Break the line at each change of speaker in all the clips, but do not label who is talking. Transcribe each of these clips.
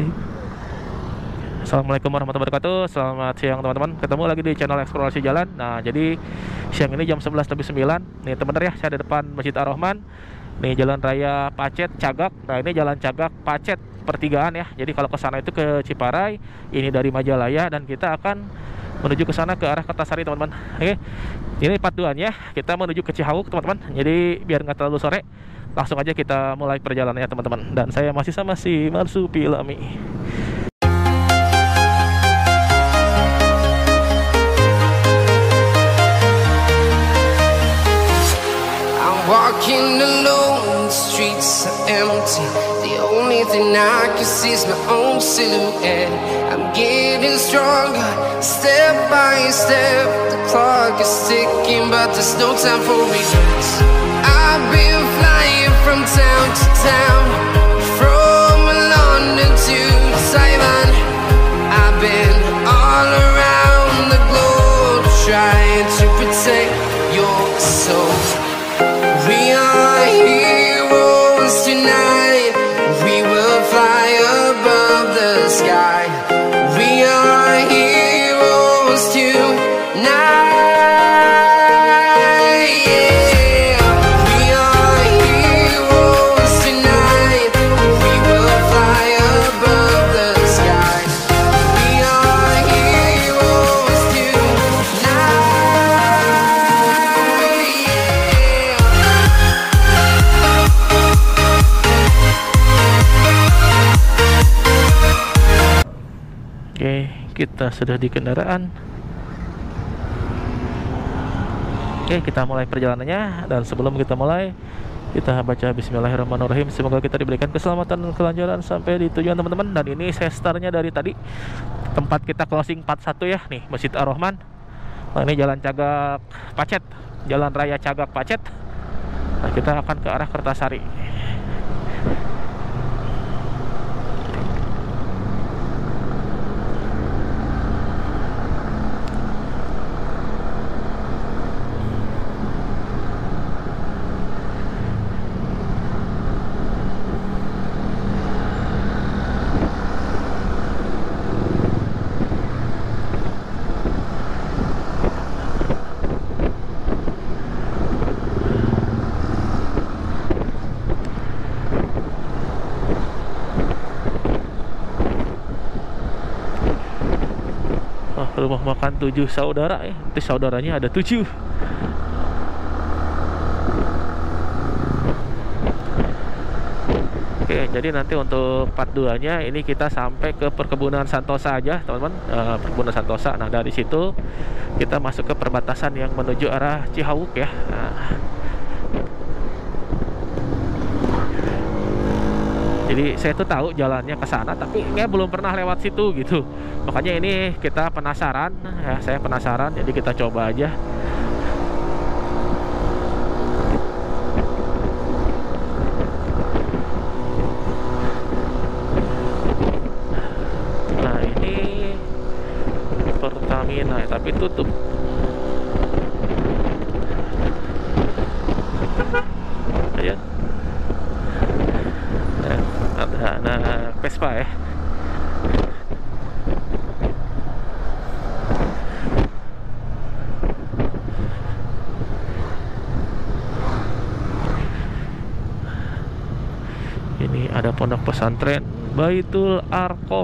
sih. Assalamualaikum warahmatullahi wabarakatuh. Selamat siang teman-teman. Ketemu lagi di channel eksplorasi jalan. Nah, jadi siang ini jam 11:09. Nih teman-teman ya, saya di depan Masjid Ar-Rahman. Nih Jalan Raya Pacet Cagak. Nah, ini Jalan Cagak Pacet pertigaan ya. Jadi kalau ke sana itu ke Ciparai, ini dari Majalaya, dan kita akan menuju ke sana ke arah Kertasari teman-teman. Oke. Ini part 2-nya. Kita menuju ke Cihauk teman-teman. Jadi biar nggak terlalu sore, langsung aja kita mulai perjalanannya teman-teman. Dan saya masih sama si Marsupilami.
Walking alone, the streets are empty. The only thing I can see is my own silhouette. I'm getting stronger, step by step. The clock is ticking, but there's no time for regrets. I've been flying from town to town, from London to Taiwan. I've been all around the globe, trying to protect your soul. We are heroes tonight. We will fly above the sky. We are heroes tonight. Yeah. We are heroes tonight. We will fly above the sky. We are heroes tonight.
Oke, kita sudah di kendaraan. Oke, kita mulai perjalanannya. Dan sebelum kita mulai, kita baca Bismillahirrahmanirrahim. Semoga kita diberikan keselamatan dan kelancaran sampai di tujuan teman-teman. Dan ini saya startnya dari tadi, tempat kita closing part 1 ya. Nih, Masjid Ar-Rahman. Nah, ini Jalan Cagak Pacet, Jalan Raya Cagak Pacet. Nah, kita akan ke arah Kertasari. Rumah makan 7 saudara ya. Nanti saudaranya ada 7. Oke, jadi nanti untuk part 2-nya ini kita sampai ke perkebunan Santosa aja, teman-teman. Perkebunan Santosa. Nah, dari situ kita masuk ke perbatasan yang menuju arah Cihauk ya. Nah, jadi saya tuh tahu jalannya ke sana, tapi nggak belum pernah lewat situ gitu. Makanya ini kita penasaran ya, saya penasaran, jadi kita coba aja. Nah, ini Pertamina, tapi tutup. Ya. Nah, Vespa ya. Ini ada pondok pesantren Baitul Arqam.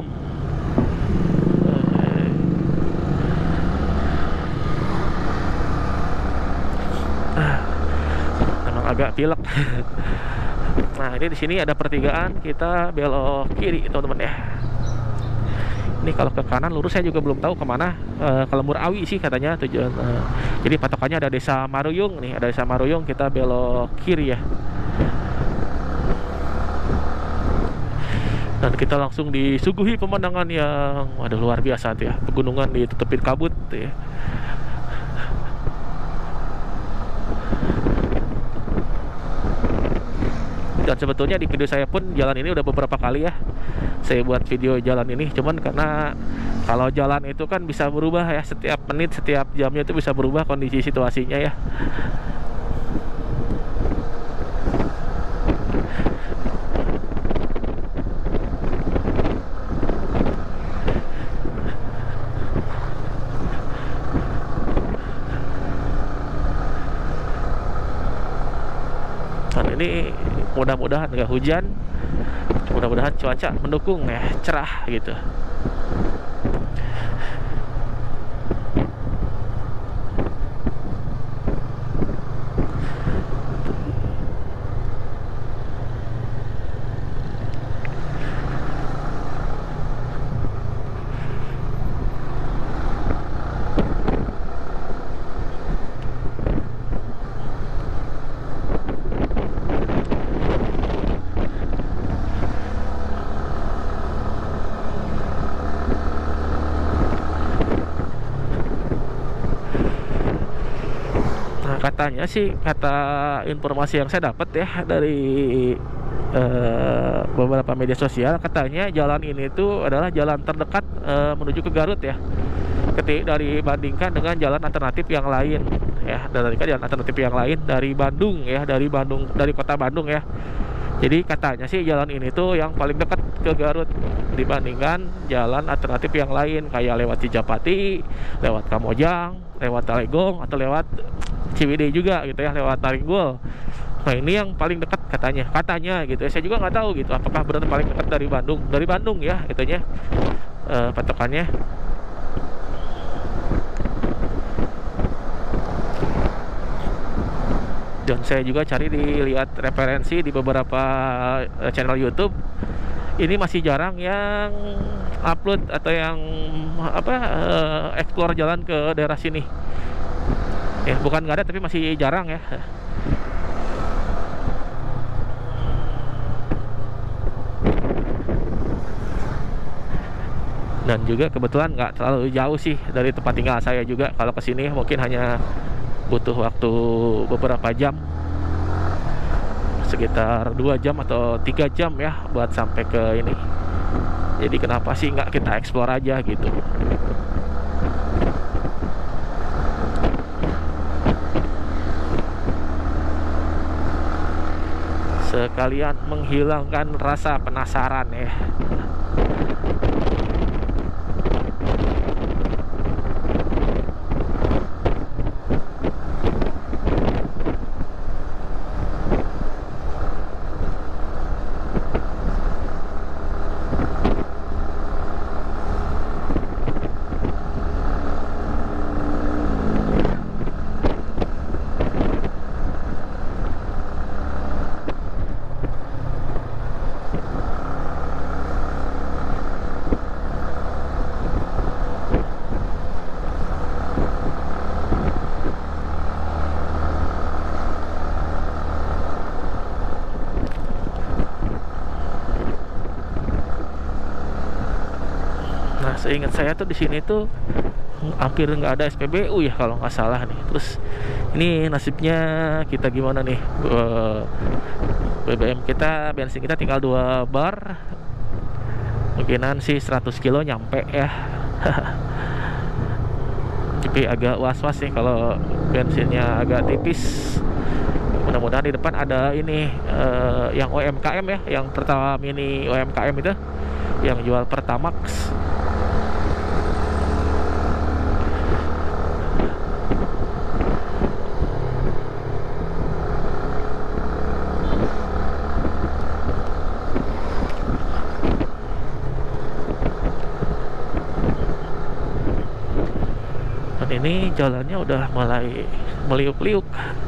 Emang agak pilek. Nah, ini di sini ada pertigaan, kita belok kiri teman-teman ya. Ini kalau ke kanan lurus saya juga belum tahu kemana. Ke Lembur Awi sih katanya tujuan. Jadi patokannya ada Desa Maruyung nih, ada Desa Maruyung, kita belok kiri ya. Dan kita langsung disuguhi pemandangan yang waduh luar biasa tuh ya. Pegunungan ditutupin kabut tuh ya. Dan sebetulnya di video saya pun jalan ini udah beberapa kali ya saya buat video jalan ini. Cuman karena kalau jalan itu kan bisa berubah ya, setiap menit, setiap jamnya itu bisa berubah kondisi situasinya ya. ini mudah-mudahan nggak hujan, mudah-mudahan cuaca mendukung ya, cerah gitu. Katanya sih, kata informasi yang saya dapat ya dari beberapa media sosial, katanya jalan ini tuh adalah jalan terdekat menuju ke Garut ya, dari bandingkan dengan jalan alternatif yang lain ya, jalan alternatif yang lain dari Bandung ya, dari kota Bandung ya. Jadi katanya sih jalan ini tuh yang paling dekat ke Garut dibandingkan jalan alternatif yang lain, kayak lewat Cijapati, lewat Kamojang, lewat Talegong, atau lewat Ciwidey juga gitu ya, lewat Taringgul. Nah ini yang paling dekat katanya gitu ya. Saya juga nggak tahu gitu apakah benar paling dekat dari Bandung ya itunya, patokannya. Dan saya juga dilihat referensi di beberapa channel YouTube, ini masih jarang yang upload atau yang explore jalan ke daerah sini ya, bukan nggak ada tapi masih jarang ya. Dan juga kebetulan nggak terlalu jauh sih dari tempat tinggal saya juga. Kalau kesini mungkin hanya butuh waktu beberapa jam, sekitar 2 jam atau 3 jam ya buat sampai ke ini. Jadi kenapa sih nggak kita explore aja gitu. Sekalian menghilangkan rasa penasaran ya. Seingat saya tuh di sini tuh hampir nggak ada SPBU ya kalau nggak salah nih. Terus ini nasibnya kita gimana nih? BBM kita, bensin kita tinggal 2 bar. Mungkinan sih 100 kilo nyampe ya. Tapi agak was-was sih kalau bensinnya agak tipis. Mudah-mudahan di depan ada ini yang OMKM ya, yang Pertama Mini OMKM itu yang jual Pertamax. Ini jalannya udah mulai meliuk-liuk.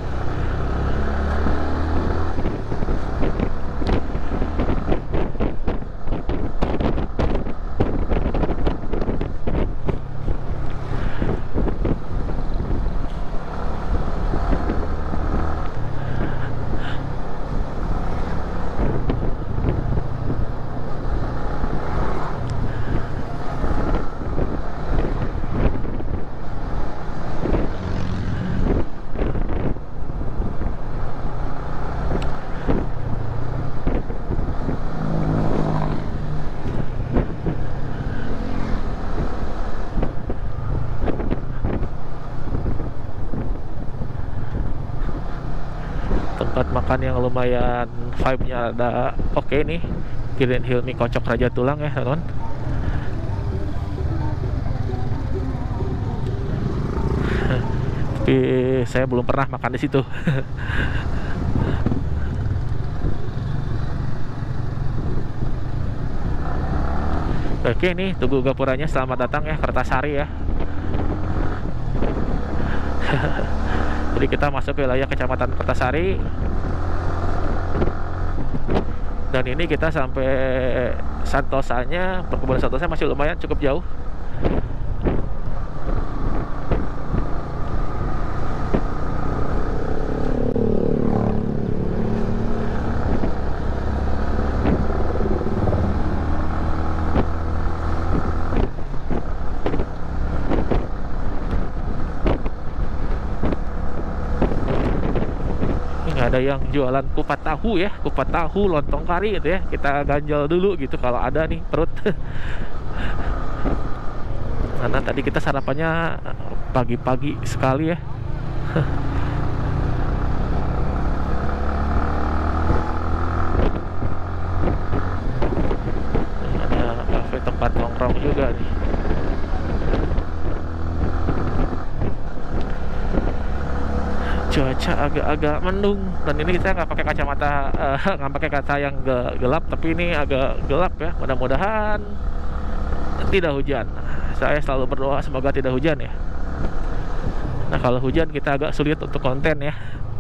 Tempat makan yang lumayan vibe-nya ada oke nih, Green Hill Mie Kocok Raja Tulang ya teman-teman. Tapi saya belum pernah makan di situ. Oke nih, Tugu Gapuranya, selamat datang ya, Kertasari ya. Jadi kita masuk ke wilayah Kecamatan Kertasari. Dan ini kita sampai Santosanya, perkebunan Santosa masih lumayan cukup jauh. Ada yang jualan kupat tahu ya, kupat tahu, lontong kari gitu ya. Kita ganjal dulu gitu kalau ada nih perut. Karena tadi kita sarapannya pagi-pagi sekali ya. Ada kafe tempat nongkrong juga nih. Cuaca agak-agak mendung, dan ini kita nggak pakai kacamata, nggak pakai kaca yang gelap, tapi ini agak gelap ya. Mudah-mudahan tidak hujan. Saya selalu berdoa semoga tidak hujan ya. Nah kalau hujan kita agak sulit untuk konten ya.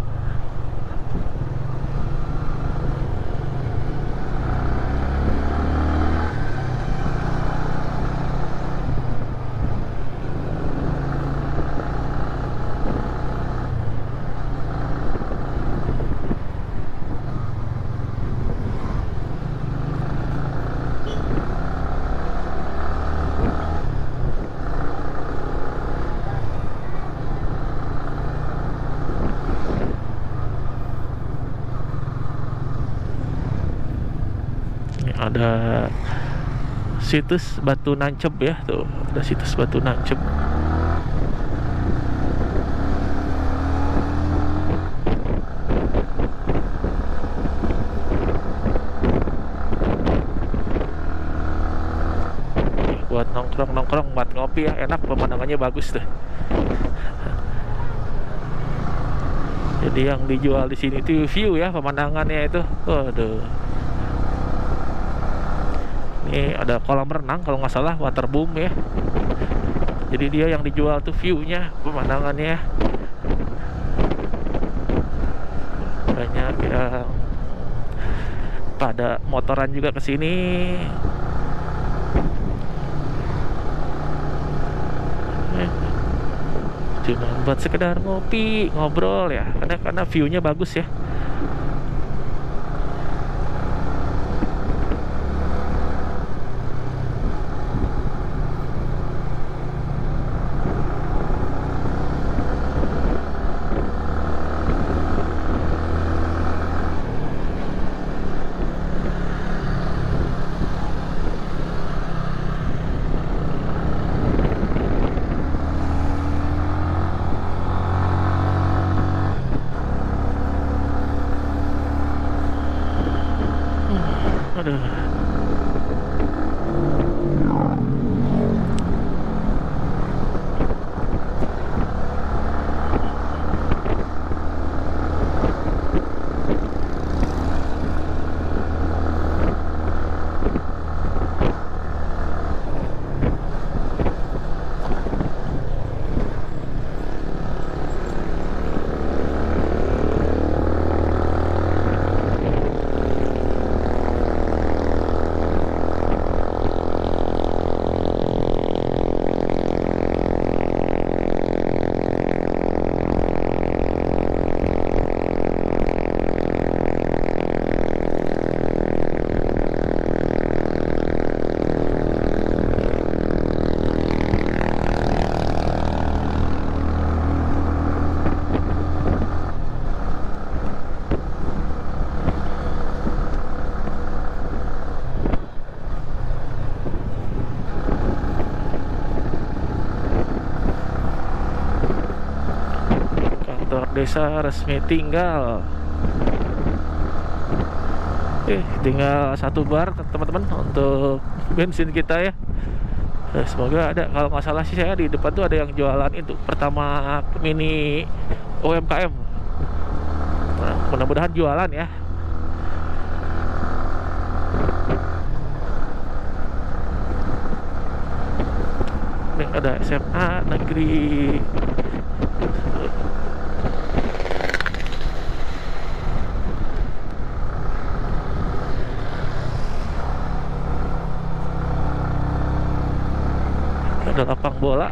Ada situs Batu Nancep ya, tuh ada situs Batu Nancep. Buat nongkrong-nongkrong, buat ngopi ya, enak, pemandangannya bagus tuh. Jadi yang dijual di sini tuh view ya, pemandangannya itu. Waduh. Ini ada kolam renang kalau nggak salah, waterboom ya. Jadi dia yang dijual tuh view-nya, pemandangannya. Banyak yang pada motoran juga ke sini. Cuma buat sekedar ngopi, ngobrol ya, karena view-nya bagus ya. Aduh. Desa resmi tinggal. Tinggal 1 bar teman-teman untuk bensin kita ya. Semoga ada. Kalau nggak salah sih saya di depan tuh ada yang jualan itu Pertama mini UMKM. Nah, mudah-mudahan jualan ya. ada SMA negeri. Ada lapang bola.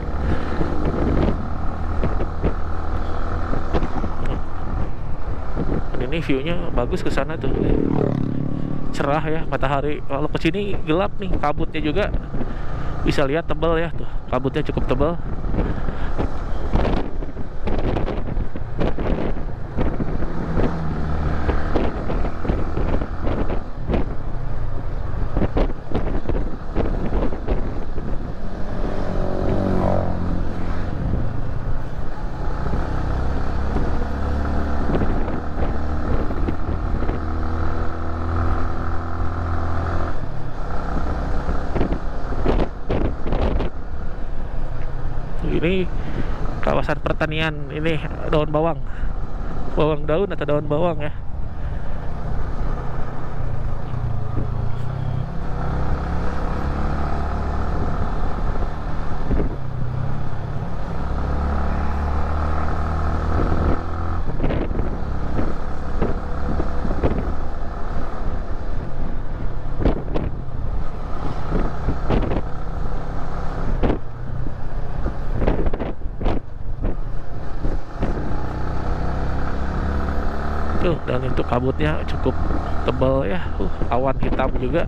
Ini view-nya bagus ke sana tuh. Cerah ya matahari. Kalau ke sini gelap nih, kabutnya juga bisa lihat tebal ya tuh. Kabutnya cukup tebal. Ini kawasan pertanian, ini daun bawang daun atau daun bawang ya. Tuh, dan itu kabutnya cukup tebal ya. Awan hitam juga.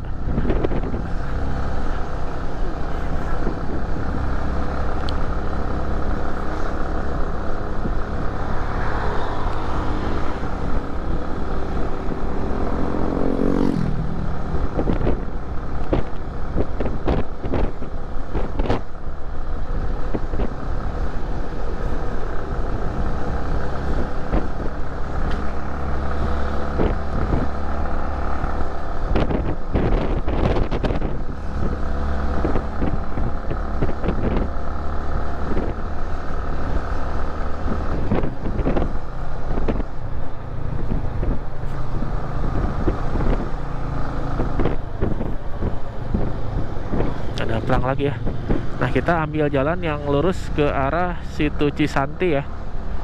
Pelang lagi ya. Nah, kita ambil jalan yang lurus ke arah situ Cisanti ya.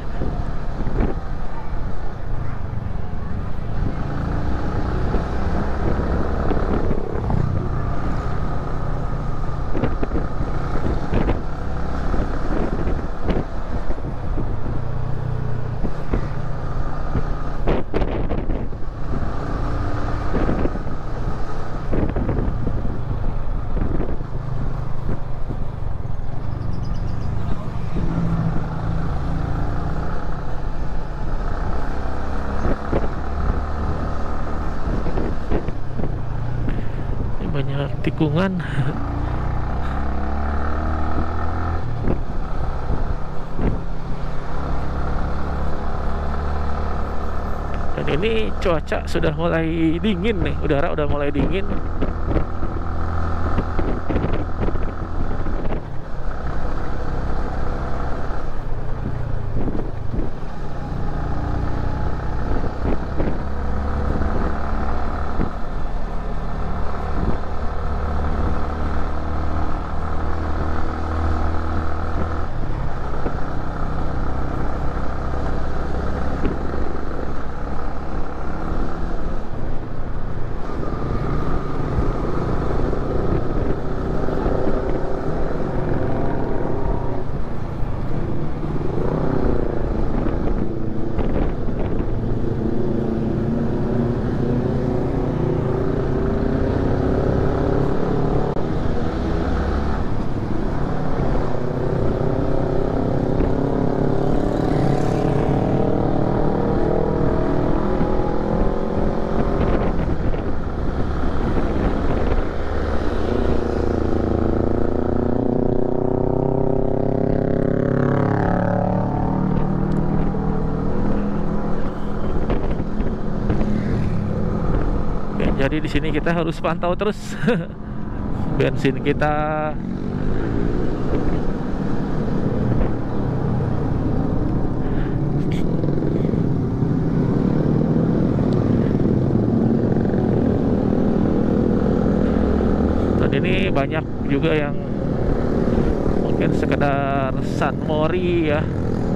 Banyak tikungan. Dan ini cuaca sudah mulai dingin nih, udara udah mulai dingin. Jadi di sini kita harus pantau terus bensin kita. Dan ini banyak juga yang mungkin sekedar San Mori ya.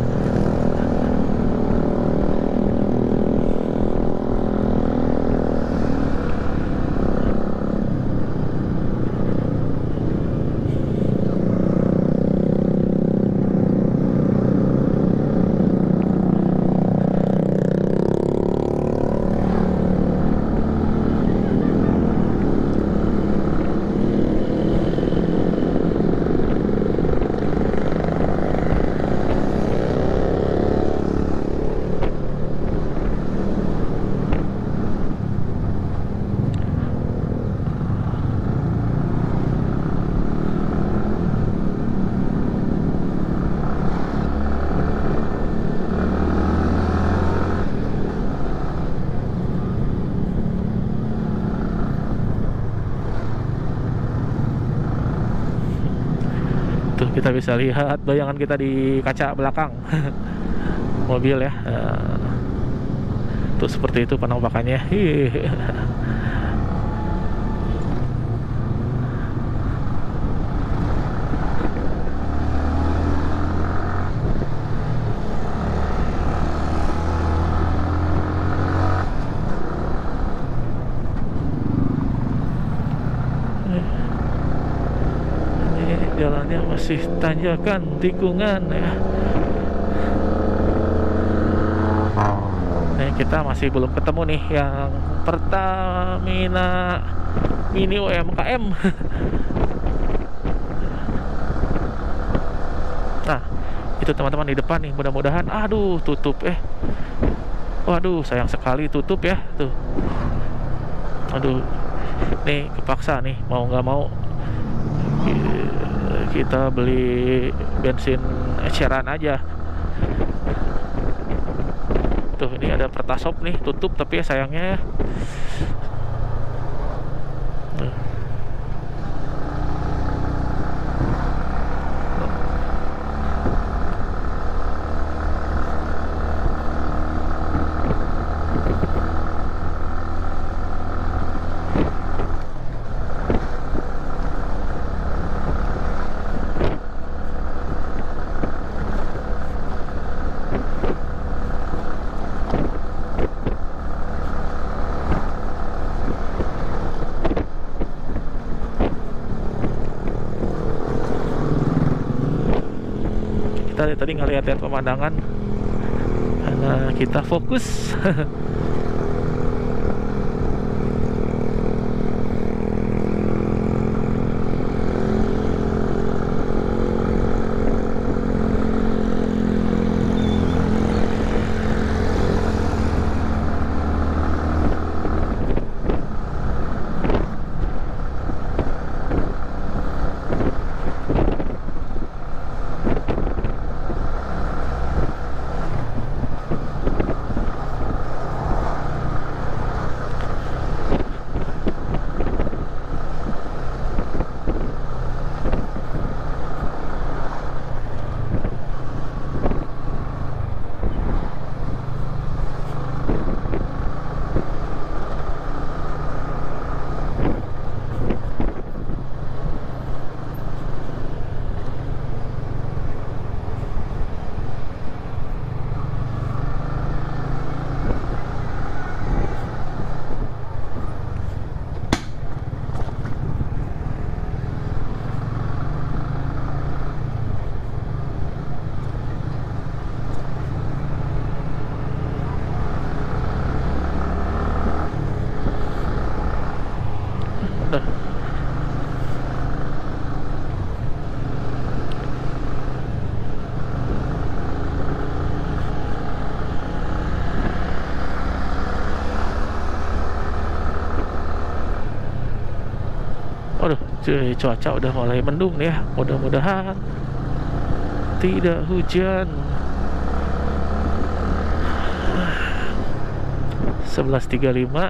Tuh kita bisa lihat bayangan kita di kaca belakang mobil ya. Tuh seperti itu penampakannya. Jalannya masih tanjakan, tikungan ya. Nih kita masih belum ketemu nih yang Pertamina Mini UMKM. Nah itu teman-teman di depan nih, mudah-mudahan. Aduh tutup waduh sayang sekali tutup ya tuh. Aduh nih kepaksa nih, mau nggak mau kita beli bensin eceran aja. Tuh ini ada Pertasop nih tutup, tapi ya sayangnya kita tadi ngeliat-liat pemandangan karena kita fokus. Waduh, cuaca udah mulai mendung nih ya. Mudah-mudahan tidak hujan. 11.35.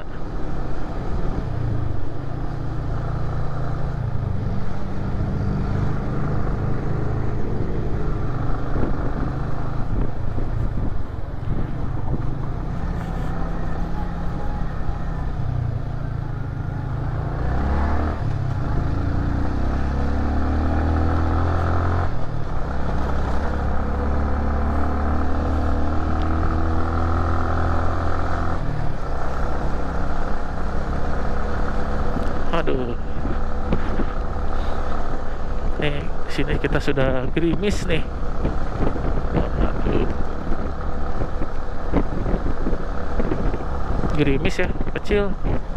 sini kita sudah gerimis nih. Aduh. Gerimis ya, kecil.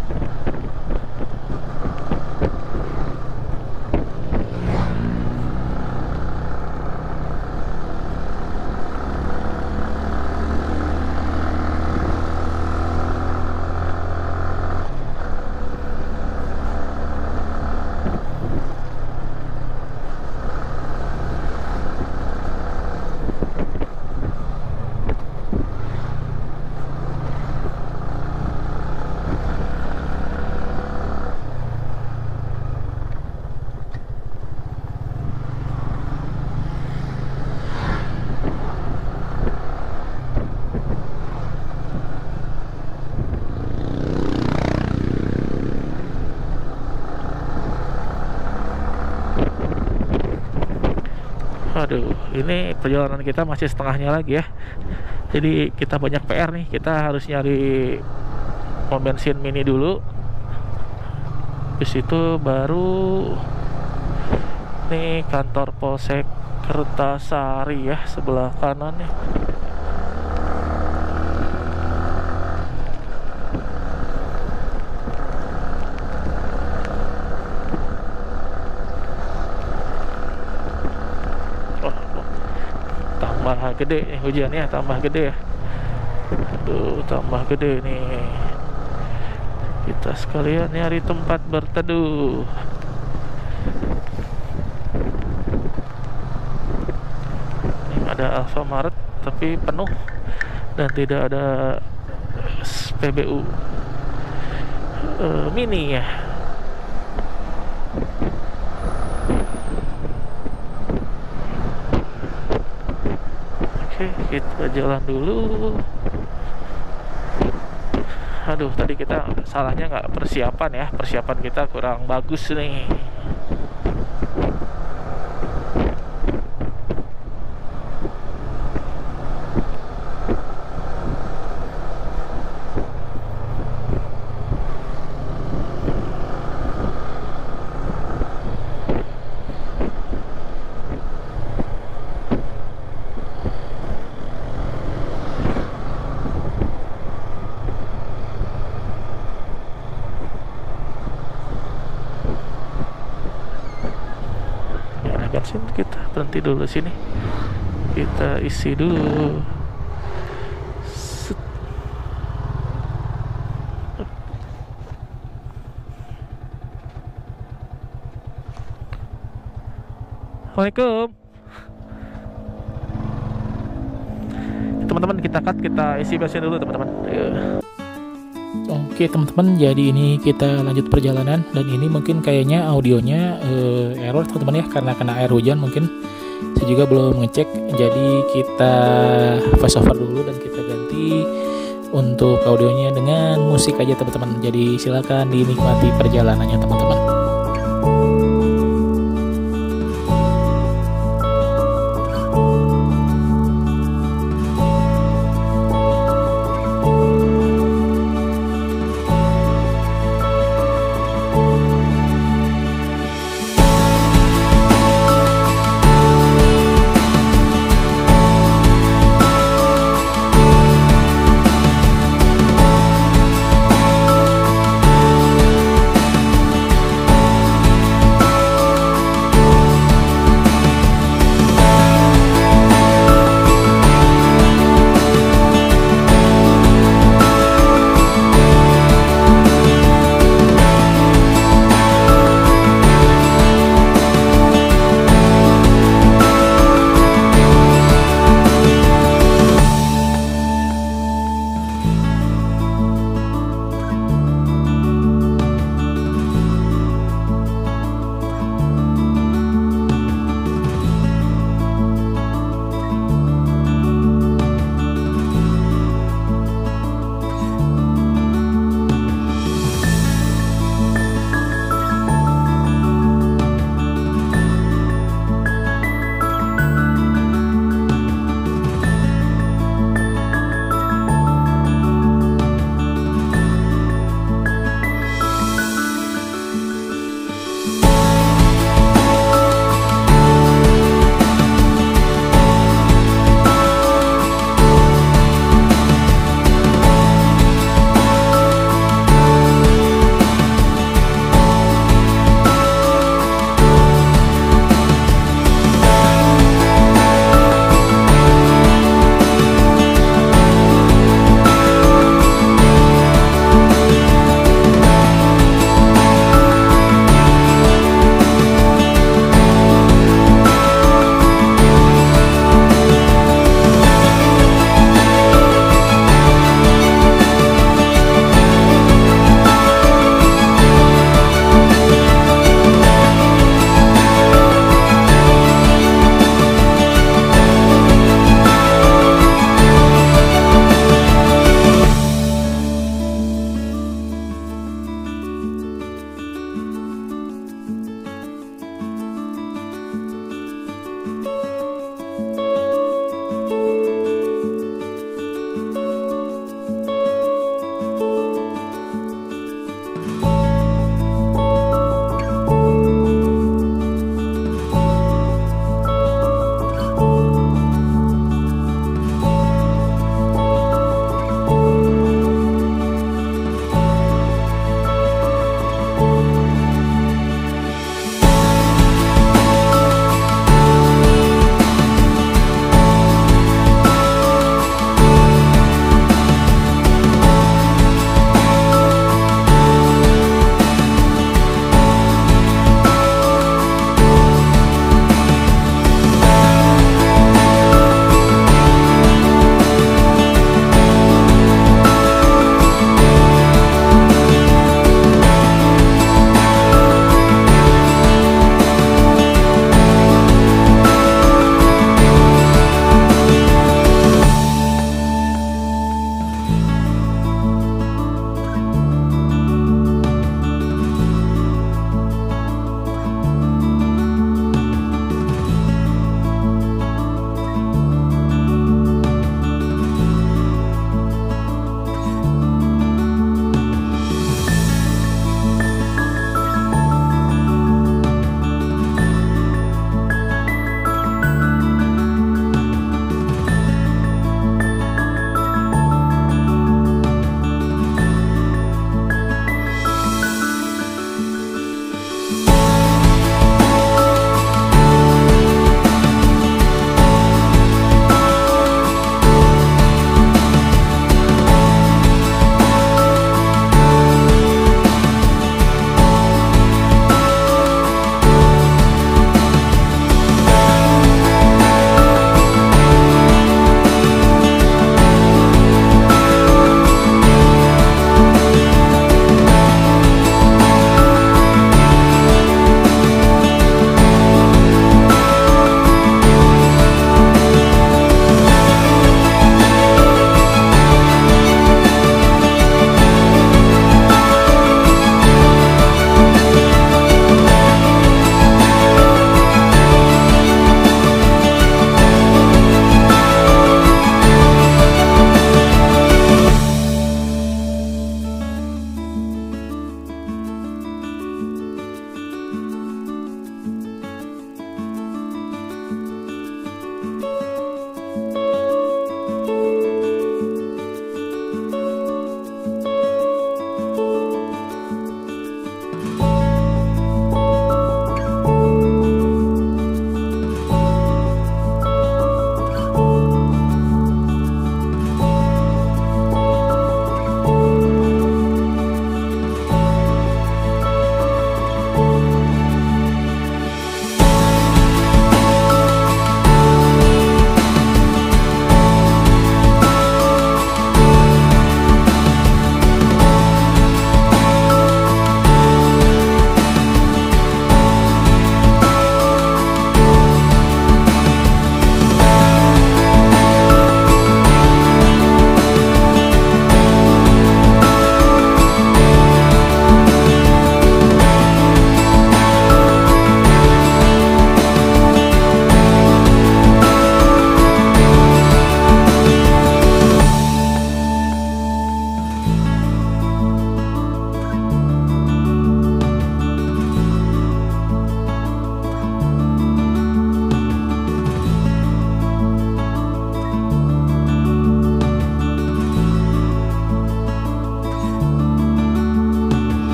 Aduh, ini perjalanan kita masih setengahnya lagi ya. Jadi kita banyak PR nih. Kita harus nyari pom bensin mini dulu. Habis itu baru nih kantor Polsek Kertasari ya, sebelah kanan nih. Tambah gede nih hujannya, tambah gede ya. Aduh, tambah gede nih. Kita sekalian nyari tempat berteduh. Ini ada Alfamart tapi penuh dan tidak ada SPBU mini ya. Oke, kita jalan dulu. Aduh, tadi kita salahnya nggak persiapan ya. Persiapan kita kurang bagus nih. Bensin kita berhenti dulu sini, kita isi dulu. Set. Assalamualaikum teman-teman, kita isi bensin dulu teman-teman.
Oke teman-teman, jadi ini kita lanjut perjalanan dan ini mungkin kayaknya audionya error teman-teman ya, karena kena air hujan mungkin. Saya juga belum ngecek, jadi kita voice over dulu dan kita ganti untuk audionya dengan musik aja teman-teman. Jadi silakan dinikmati perjalanannya teman-teman.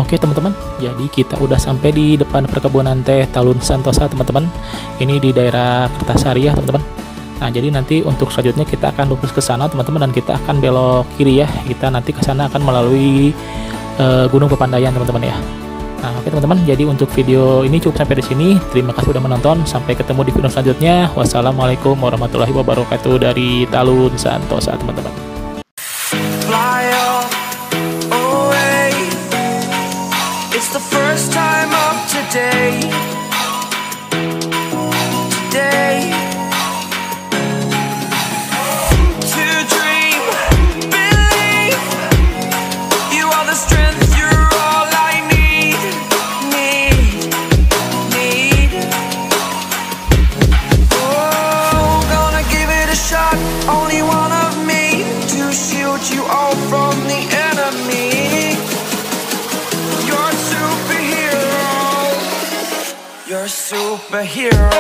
Oke teman-teman, jadi kita udah sampai di depan perkebunan teh Talun Santosa teman-teman. Ini di daerah Kertasari ya teman-teman. Nah jadi nanti untuk selanjutnya kita akan lurus ke sana teman-teman, dan kita akan belok kiri ya. Kita nanti ke sana akan melalui Gunung Pepandayan teman-teman ya. Nah oke teman-teman, jadi untuk video ini cukup sampai di sini. Terima kasih sudah menonton. Sampai ketemu di video selanjutnya. Wassalamualaikum warahmatullahi wabarakatuh dari Talun Santosa teman-teman.
It's the first time of today. To dream, believe. You are the strength, you're all I need. Oh, gonna give it a shot. Only one of me to shield you all from the enemy. You're a superhero.